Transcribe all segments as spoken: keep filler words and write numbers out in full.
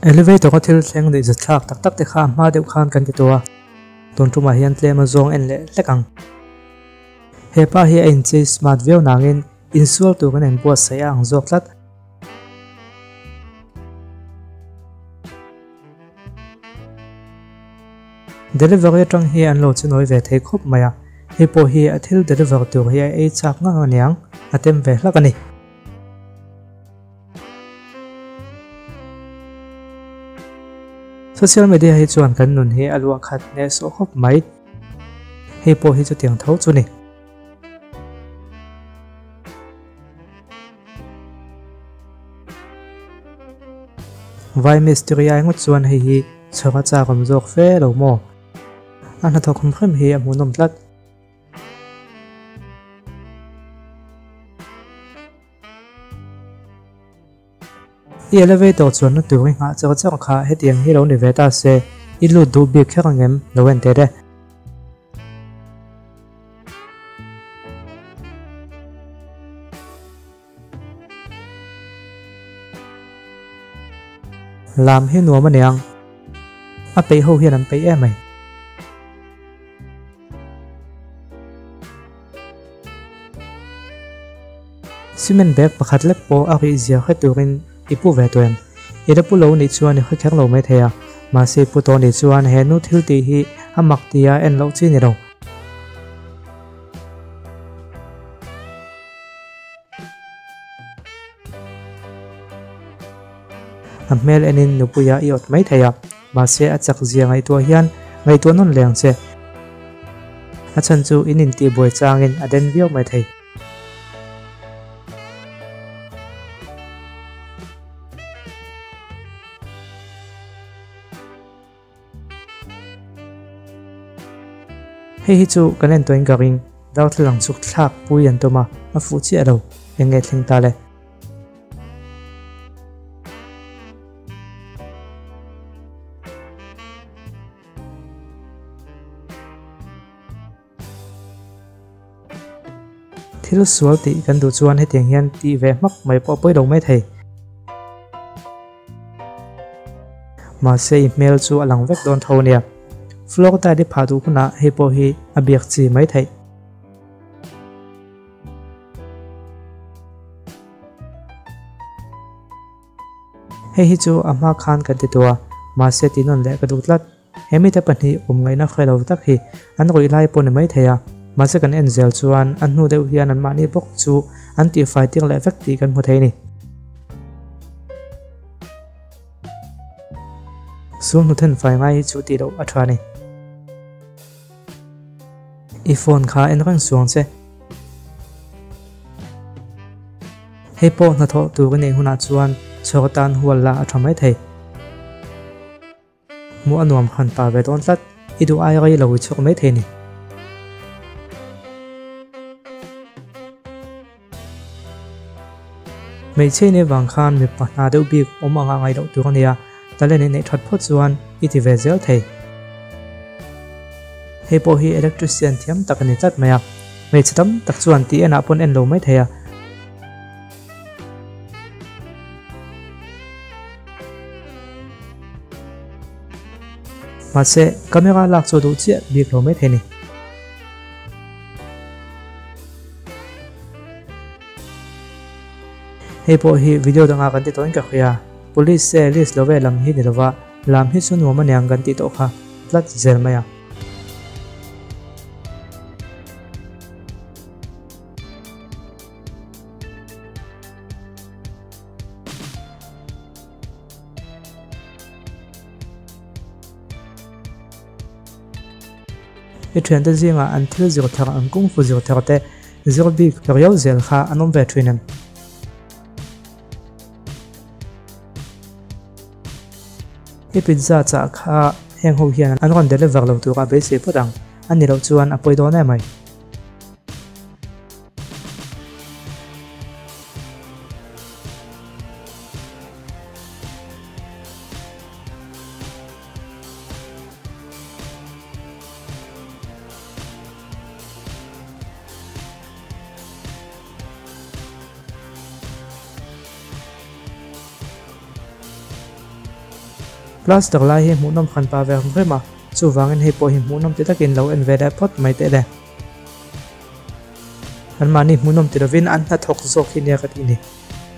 elevator có thil thleng nei zat thlak tak tak te kha ma deuh khan kan ti tua ton tuma hian tlema zong en le hlekang hepa hi ein che smart view nangin install tu kan en buat saya ang zok tlat delivery tang hi an lo chinoi ve thei khop maya hepo hi a thil deliver tu hi a chak nga nganiang atem ve hlakani social media hi chuan kan nun hi alwa khat ne so khop mai hepo hi chu tiang tho chu ni vai mystery ai ngot chuan hei hi chhoka cha kom jok fe lo mo an ha thok khum khem hi a munom tlat elevator chuan na tu nga chaw chaw kha hetiang hi lo ni veta se ilu du bi khangem lo en te de làm hi nuo ma niang a pe ho hian an pe em mai cement bag pakhat lek po a ri zia kha turin ipu ve toem ida pu lo ni chuan kha khak lo mai theya ma se pu to ni chuan he nu thil ti hi amak tia en lo chi ni ro amel enin nupuya iot mai theya ma se achak zia ngai to hian ngai to non leng che achan chu inin ti boi changin aden viau mai thei hei hi chu kanen toin garing daw thlang chuk thlak pui an toma a fu chi alo enge thling ta le thil sual ti kan du chuan hetiang hian ti ve mak mai po poi lo mai thei ma se email chu alang vek don tho nia floor ta di phadu kuna hepo hi abiak chi mai thei hei hi chu ama khan kan ti tua ma se ti non le ka du tlat hemi ta pani um ngai na khelo tak hi an roi lai pon mai theya ma se kan enzel chuan an nu deuh hian an mani bok chu an ti fighting le vek ti kan mu thei ni sum nu then fai ngai chu ti do athwa ni iphone kha en rang suang che hepo na tho tu ga nei huna chuan chotan hual la athamai thei mu anuam khan pa ve don tlat idu ai gai lo chok mai thei ni mei che ne wang khan mi pa na deuh bi om anga ngai lo tu ga nia tale ne ne that pho chuan iti ve zel thei hepo hi electrician thiam takani tat maya mei chatam tak chuan ti ena pon en lo mai theya ma se camera lak chu du chi bi lo mai theni hepo hi video danga kan ti toin ka khia police se list love lam hi ni lova lam hi chu nu ma nyang kan ti to kha plat zel maya e thuyền te zinga an thil zir thar an kung fu zir thar te zir bik riau zel kha anom ve thinen e pizza cha kha heng ho hian an ron deliver lo tu ka be se podang an ni lo chuan a poi do na mai plus tak lai hi mu nom khan pa ve hum khema chu wangin hei po hi mu nom ti takin lo en ve da pot mai te le an mani mu nom ti rovin an na thok zok hi nia ka ti ni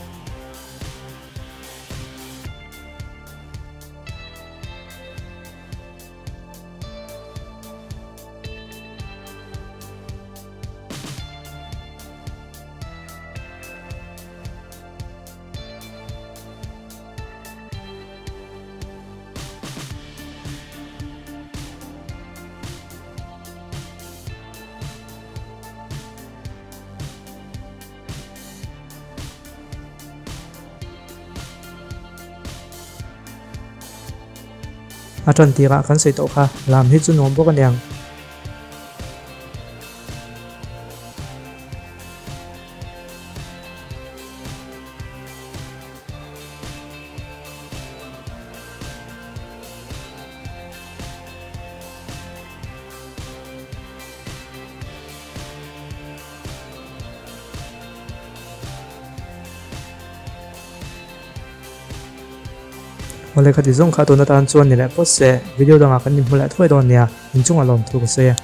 อาจารย์ตีระกันใส่โต๊ะค่ะลามฮิจุนอมพวกกันยังวันเลยคดีส่งข่าวตัวนัดอันชวนนี่แหละเพราะเสียวิดีโอดังกันนิ่มมาแล้วถ้วยตอนเนี้ยยิ่งจุงอารมณ์ถูกเสีย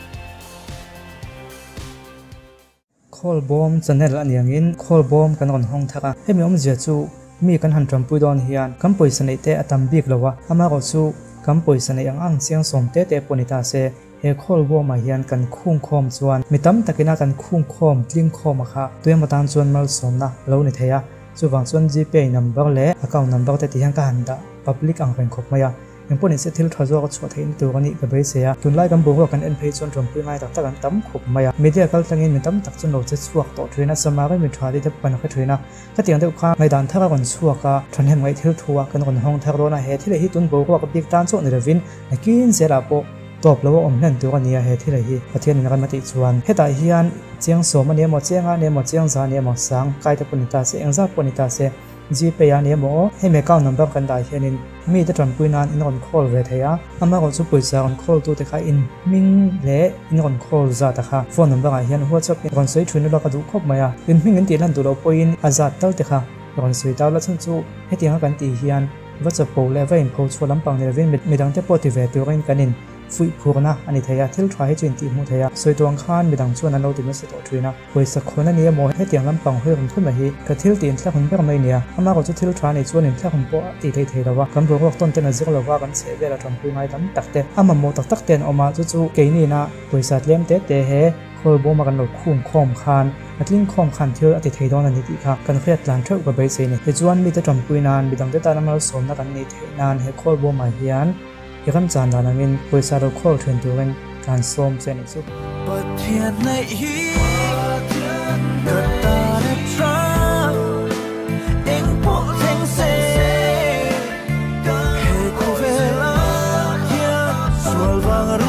คอลบอมจะเนลอันยังอินคอลบอมกันก่อนห้องทักให้มีอมเจียจูมีกันหันจำปุยดอนเฮียนคำปุยสนิทเตะตัมบิกแล้ววะอามาก็จูคำปุยสนิทยังอ่างเสียงส่งเตะเตะปนิตาเสเฮคอลบอมมาเฮียนกันคุ้งคอมชวนมีตั้มตะกินากันคุ้งคอมกลิ้งคอมมาค่ะตัวมาตามชวนมาสมนะแล้วนี่เทียส่วนส่วน จี พี number และ account number แต่ที่ยังการหันดา public อ่างเป็นครบไหมอ่ะยังพวกนี้เสถิลทว่าก็ช่วยให้ตัวกันนี่กับเบสเซียตุนไล่กันบุกว่ากัน เอ็น พี จนรวมไปง่ายตักตักกันตั้มครบไหมอ่ะมีเดียก็ตั้งเงินมีตั้มตักจนเราจะช่วยต่อทรีนัสมาก็มีทราที่จะเป็นแค่ทรีนะก็เตียงเด็กข้าในด่านถ้าเราคนช่วยก็ทันเห็นไว้ทิลทัวกันคนห้องทักโรน่าเหตุที่เลยที่ตุนบุกว่ากับบิ๊กตันโซนในเรวินในกินเสียละโปตบแล้วว่าอมนั่นตัวกันนี่เหตุที่เลยที่ประเทศนี้กันมาติดชวนเหตุใดเฮียนเจียงสมอันนี้หมดเจียงอันนี้หมดเจียงซาเนี่ยหมดสังใกล้จะปนิตาเสียงซาปนิตาเสียจีเปียเนี่ยหมอให้เมก้านัมเบอร์กันได้เช่นนี้มีแต่จำปุยนานอินคอนโคลเวทียอามาก็จะปุยจากคอนโคลตัวเด็กค่ะอินมิงเล่อินคอนโคลจากค่ะโฟนนัมเบอร์ไอเฮียนหัวจับอินคอนสวยชุนแล้วก็ดูครบไหมอ่ะอินมิงเงินตีนั่นตัวเราปุยอินอาจัดเต้าเด็กค่ะคอนสวยเต้าแล้วฉันจูให้ตีหากันตีเฮียนว่าจะปูเลเวลโพชัวลำปังเลเวลไม่ดังแต่ปฏิเวทตัวกันกันอินฟุยพูกนะอันนี้เทียทิลทรายให้จนตีมูเทียสวยตัวอังคารมีดังชวนนั้นเราติดมาสุดตัวทรีนะคุยสักคนนั้นนี้โมให้เตียงลำปังเพื่อคนขึ้นมาฮีกับทิลตีนแค่คนแค่คนไม่เนี่ยอามาก็จะทิลทรายในชวนหนึ่งแค่คนโปะตีเทียแล้วว่ากำลังบอกต้นเต้นซิกเราว่ากันเสียเวลาทำคุยไม่ตั้งตักเตะอามาโมตักตักเต้นออกมาจู่ๆเกนี่นะบริษัทเลี้ยงเตะเตะเฮคอยโบมากันหลดคุ้มคอมคานอัดลิงคอมคานเที่ยวอติเทดอนนิติค่ะกันเครียดหลังเท่ากับใบเซนี่จวนมีแต่จำคุยนานมีดังเตะตาน้ำมันสมนักกันนิเทนานให้คอยโบมาเฮียนยังคำจานดานังินบริษัทเราโคตรเทรนตัวกันการส้มเซนิสุประเทศในฮีกระตาเล็บทราเอ็งพวกเทงเซเฮโคเวลาเทียสวลวัง